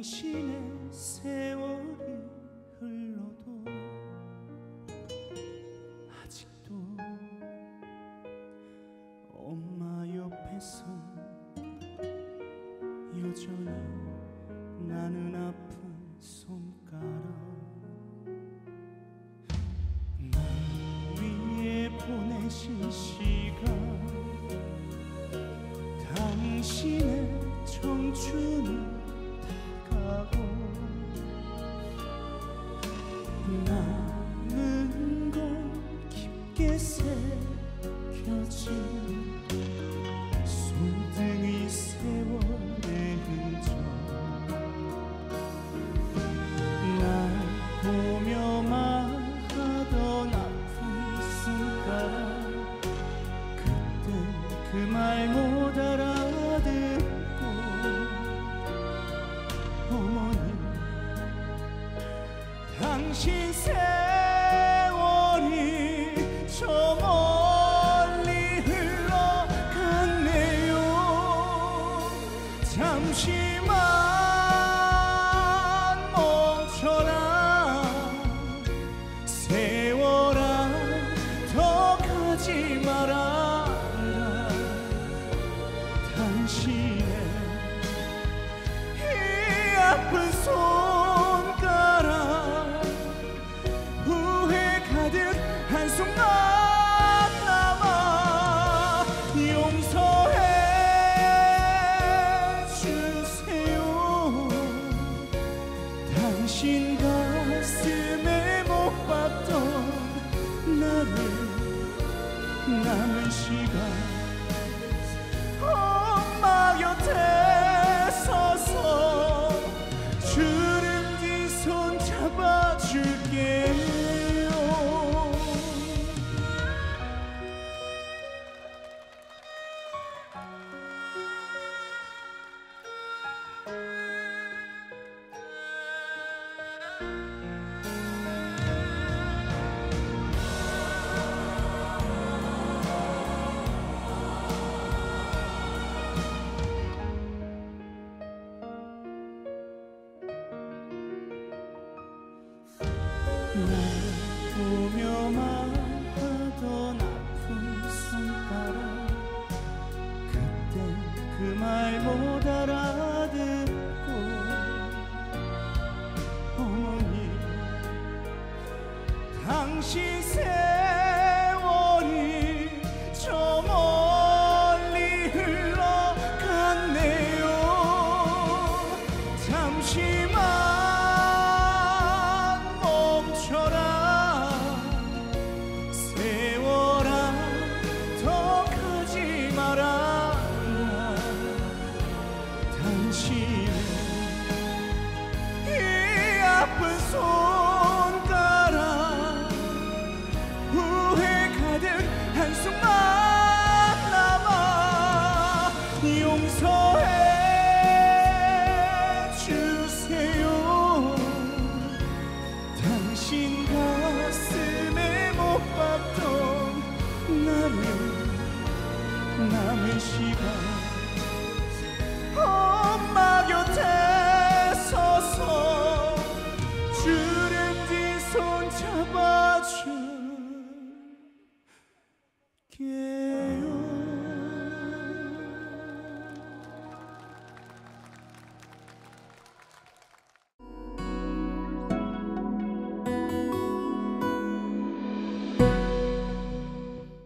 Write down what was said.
당신의 세월이 흘러도 아직도 엄마 옆에서 여전히 나는 아픈 손가락 날 위해 보내신 시간 당신의 청춘을 가고 남은 건 깊게 새겨진 손등의 세월의 흔적 날 보며 말하던 아픈 손가락 그땐 그 말 못 알아듣고 어머니 당신 세월이 저 멀리 흘러갔네요. 잠시만 멈춰라 세월아 더 가지 마라 당신의 이 아픈 손가락 후회 가득 한숨만 남아 용서해 주세요. 당신 가슴에 못 봤던 나를 남은 시간 엄마 곁에 서서 주름 뒤 손 잡아줄게요. 날 보며 말하던 아픈 손가락 그땐 그 말 못 알아듣고 어머니 당신 세월이 저 멀리 흘러갔네요. 잠시만 세월아 더 가지 마라 당신의 이 아픈 손가락 후회 가득 한숨만 남아 용서해 주세요. 당신 가슴에 못 봤던 나를 남은 시간 엄마 곁에 서서 주름 뒤 손 잡아줄게.